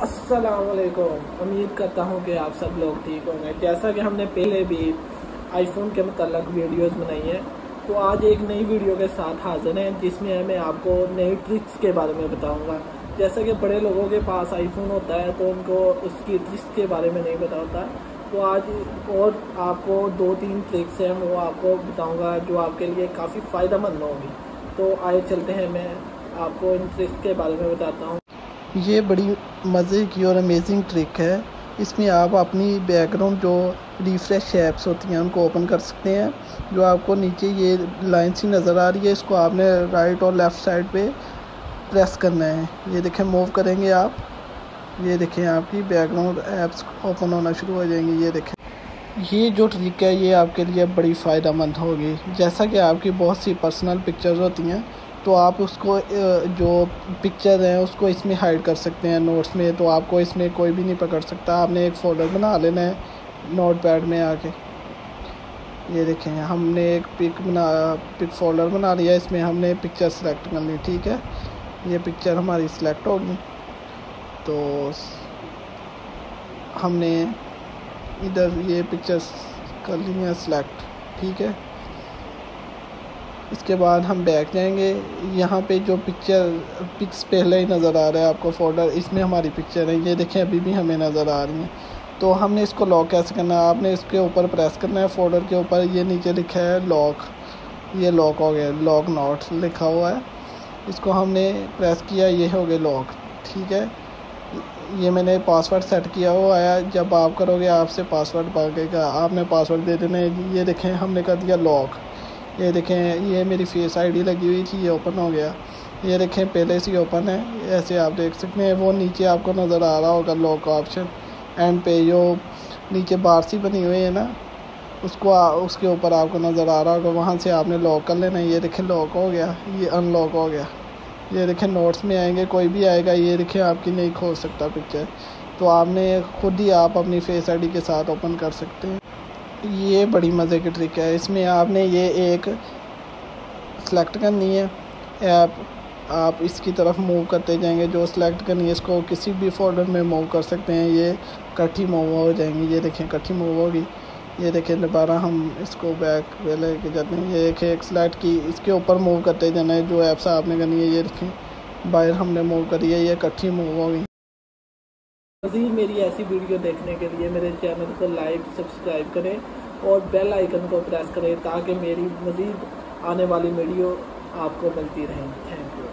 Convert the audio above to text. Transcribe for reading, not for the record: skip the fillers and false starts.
अस्सलामुअलैकुम। उम्मीद करता हूँ कि आप सब लोग ठीक होंगे। जैसा कि हमने पहले भी आईफोन के मतलब वीडियोस बनाई हैं, तो आज एक नई वीडियो के साथ हाजिर हैं जिसमें मैं आपको नई ट्रिक्स के बारे में बताऊंगा। जैसा कि बड़े लोगों के पास आईफोन होता है तो उनको उसकी ट्रिक्स के बारे में नहीं पता होता, तो आज और आपको 2-3 ट्रिक्स हैं वो आपको बताऊँगा जो आपके लिए काफ़ी फ़ायदेमंद होंगी। तो आइए चलते हैं, मैं आपको इन ट्रिक्स के बारे में बताता हूँ। ये बड़ी मज़े की और अमेजिंग ट्रिक है। इसमें आप अपनी बैकग्राउंड जो रिफ्रेश ऐप्स होती हैं उनको ओपन कर सकते हैं। जो आपको नीचे ये लाइन सी नज़र आ रही है, इसको आपने राइट और लेफ़्ट साइड पे प्रेस करना है। ये देखें, मूव करेंगे आप, ये देखें आपकी बैकग्राउंड ऐप्स ओपन होना शुरू हो जाएंगी। ये देखें, ये जो ट्रिक है ये आपके लिए बड़ी फ़ायदेमंद होगी। जैसा कि आपकी बहुत सी पर्सनल पिक्चर्स होती हैं, तो आप उसको जो पिक्चर है उसको इसमें हाइड कर सकते हैं नोट्स में, तो आपको इसमें कोई भी नहीं पकड़ सकता। आपने एक फ़ोल्डर बना लेना है नोट पैड में आके। ये देखें, हमने एक पिक फ़ोल्डर बना लिया, इसमें हमने पिक्चर सेलेक्ट कर ली। ठीक है, ये पिक्चर हमारी सिलेक्ट होगी, तो हमने इधर ये पिक्चर्स कर ली हैं सिलेक्ट। ठीक है, इसके बाद हम बैक जाएंगे। यहाँ पे जो पिक्स पहले ही नज़र आ रहा है आपको फोल्डर, इसमें हमारी पिक्चर है। ये देखें, अभी भी हमें नज़र आ रही हैं। तो हमने इसको लॉक कैसे करना है, आपने इसके ऊपर प्रेस करना है फोल्डर के ऊपर। ये नीचे लिखा है लॉक, ये लॉक हो गया, लॉक नोट्स लिखा हुआ है। इसको हमने प्रेस किया, ये हो गया लॉक। ठीक है, ये मैंने पासवर्ड सेट किया हुआ है। जब आप करोगे आपसे पासवर्ड मांगेगा, आपने पासवर्ड दे देना है। ये देखें, हमने कर दिया लॉक। ये देखें, ये मेरी फेस आईडी लगी हुई थी, ये ओपन हो गया। ये देखें, पहले से ओपन है, ऐसे आप देख सकते हैं। वो नीचे आपको नज़र आ रहा होगा लॉक ऑप्शन एंड पे, जो नीचे बार सी बनी हुई है ना, उसके ऊपर आपको नज़र आ रहा होगा, वहाँ से आपने लॉक कर लेना। ये देखें, लॉक हो गया, ये अनलॉक हो गया। ये देखें, नोट्स में आएंगे, कोई भी आएगा, ये देखें आपकी नहीं खोल सकता पिक्चर, तो आपने खुद ही आप अपनी फेस आईडी के साथ ओपन कर सकते हैं। ये बड़ी मज़े की ट्रिक है। इसमें आपने ये एक सेलेक्ट करनी है ऐप, आप इसकी तरफ मूव करते जाएंगे। जो सेलेक्ट करनी है इसको किसी भी फोल्डर में मूव कर सकते हैं, ये इकट्ठी मूव हो जाएंगी। ये देखें, इकट्ठी मूव होगी। ये देखें, दोबारा हम इसको बैक लेके जाते हैं। ये देखें, एक सेलेक्ट की, इसके ऊपर मूव करते जाना है जो ऐप्स आपने करनी है। ये देखें, बाहर हमने मूव करी है, ये इकट्ठी मूव होगी। मज़ीद मेरी ऐसी वीडियो देखने के लिए मेरे चैनल को लाइक सब्सक्राइब करें और बेल आइकन को प्रेस करें ताकि मेरी मज़ीद आने वाली वीडियो आपको मिलती रहें। Thank you.